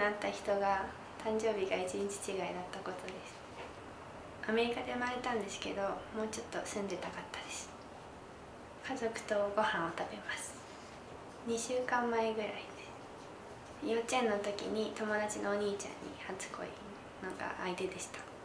なった人が誕生日が1日違いだったことです。アメリカで生まれたんですけど、もうちょっと住んでたかったです。家族とご飯を食べます。2週間前ぐらいです。幼稚園の時に友達のお兄ちゃんに初恋のが相手でした。